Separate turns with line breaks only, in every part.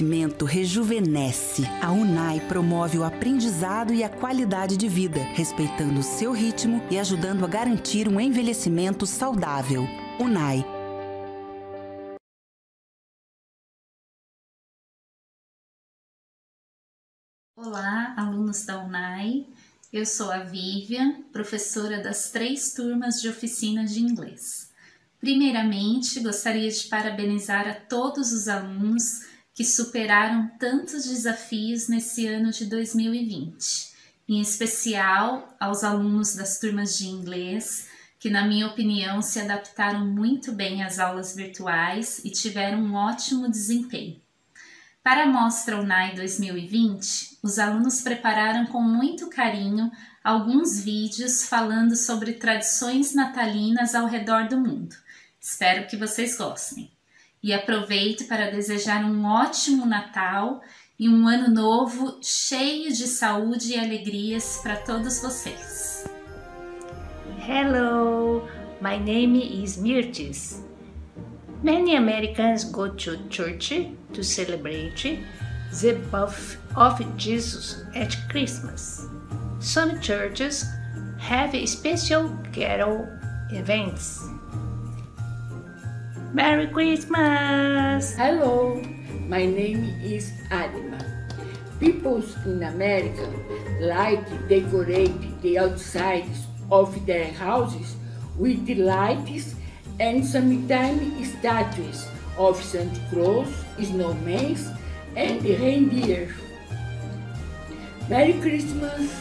conhecimento rejuvenesce. A UNAI promove o aprendizado e a qualidade de vida, respeitando o seu ritmo e ajudando a garantir um envelhecimento saudável. UNAI.
Olá, alunos da UNAI. Eu sou a Vivian, professora das 3 turmas de oficinas de inglês. Primeiramente, gostaria de parabenizar a todos os alunos que superaram tantos desafios nesse ano de 2020, em especial aos alunos das turmas de inglês, que, na minha opinião, se adaptaram muito bem às aulas virtuais e tiveram um ótimo desempenho. Para a Mostra UNAI 2020, os alunos prepararam com muito carinho alguns vídeos falando sobre tradições natalinas ao redor do mundo. Espero que vocês gostem. E aproveito para desejar um ótimo Natal e um ano novo cheio de saúde e alegrias para todos vocês.
Hello, my name is Mirtes. Many Americans go to church to celebrate the birth of Jesus at Christmas. Some churches have special carol events. Merry Christmas!
Hello, my name is Adma. People in America like to decorate the outsides of their houses with lights and sometimes statues of Santa Claus, snowmen, and reindeer. Merry Christmas!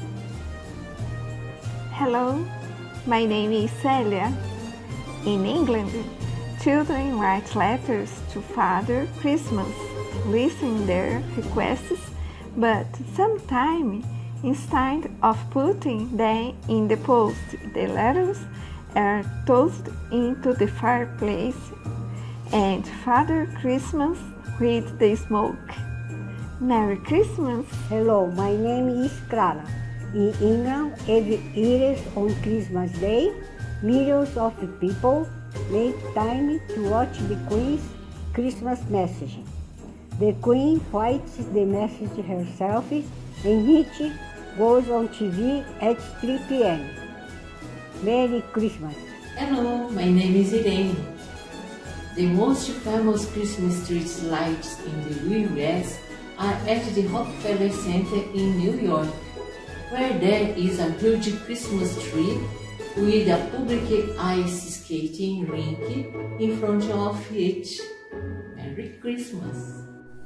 Hello, my name is Celia. In England, children write letters to Father Christmas, listing their requests, but sometimes instead of putting them in the post, the letters are tossed into the fireplace, and Father Christmas reads the smoke. Merry Christmas!
Hello, my name is Clara. In England, every year on Christmas Day, millions of people make time to watch the Queen's Christmas message. The Queen writes the message herself, and it goes on TV at 3 p.m. Merry Christmas!
Hello, my name is Irene. The most famous Christmas street lights in the US are at the Rockefeller Center in New York, where there is a huge Christmas tree with a public ice skating rink in front of it. Merry Christmas!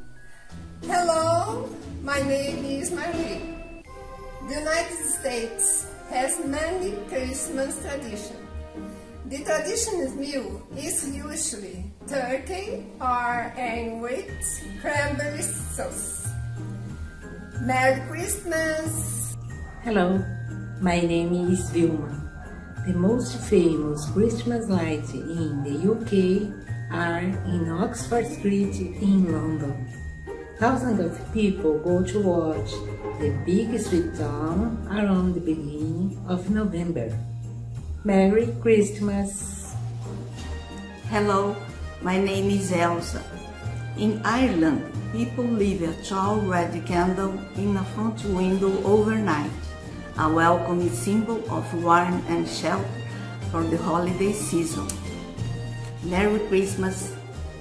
Hello, my name is Marie. The United States has many Christmas traditions. The traditional meal is usually turkey or egg with cranberry sauce. Merry Christmas!
Hello, my name is Vilma. The most famous Christmas lights in the UK are in Oxford Street in London. Thousands of people go to watch the big street dawn around the beginning of November. Merry Christmas!
Hello, my name is Elsa. In Ireland, people leave a tall red candle in a front window overnight, a welcoming symbol of warmth and shelter for the holiday season. Merry Christmas!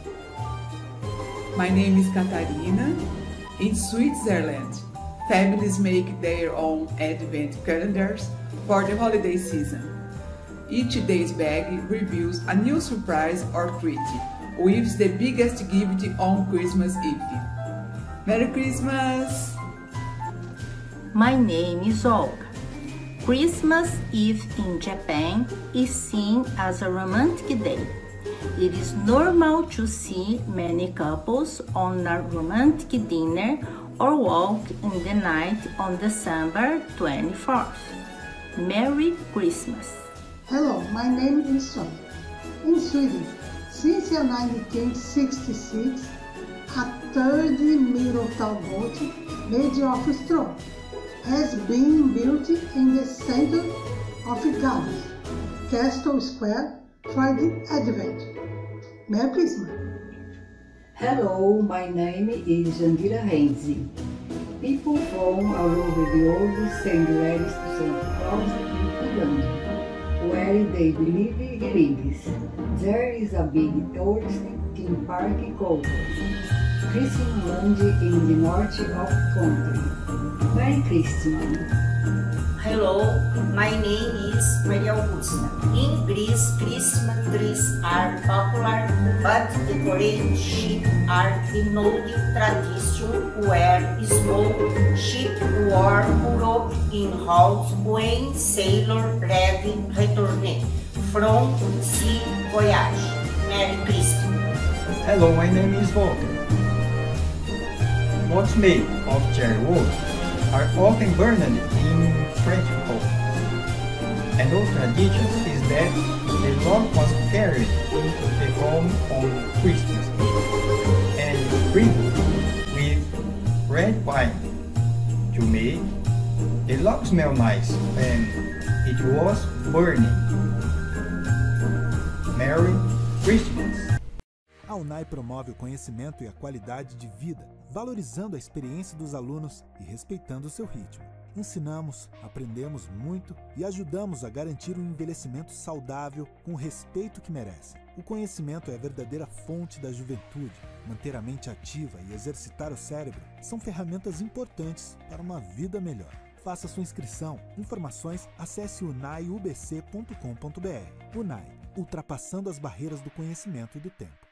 My name is Catarina. In Switzerland, families make their own advent calendars for the holiday season. Each day's bag reveals a new surprise or treat, with the biggest gift on Christmas Eve. Merry Christmas!
My name is Olga. Christmas Eve in Japan is seen as a romantic day. It is normal to see many couples on a romantic dinner or walk in the night on December 24th. Merry Christmas!
Hello, my name is Sonia. In Sweden, since 1966, a third middle towboat made of straw has been built in the center of Gdańsk, Castle Square, for the Advent. Merry Christmas!
Hello, my name is Jandira Renzi. People from all over the world send letters to Santa Claus in London, where they believe he lives. There is a big tourist theme park called Christmasland in the north of the country. Merry Christmas!
Hello, my name is Maria Augusta. In Greece, Christmas trees are popular, but decorated sheep are an old tradition where small sheep were put up in halls when sailors returned from sea voyage. Merry Christmas!
Hello, my name is Walter. Pots made of cherry wood are often burned in French homes. Another tradition is that the log was carried into the home on Christmas Eve and sprinkled with red wine to make the log smell nice when it was burning. Merry Christmas!
A UNAI promove o conhecimento e a qualidade de vida, valorizando a experiência dos alunos e respeitando o seu ritmo. Ensinamos, aprendemos muito e ajudamos a garantir um envelhecimento saudável com o respeito que merece. O conhecimento é a verdadeira fonte da juventude. Manter a mente ativa e exercitar o cérebro são ferramentas importantes para uma vida melhor. Faça sua inscrição. Informações, acesse unaiubc.com.br. UNAI, ultrapassando as barreiras do conhecimento e do tempo.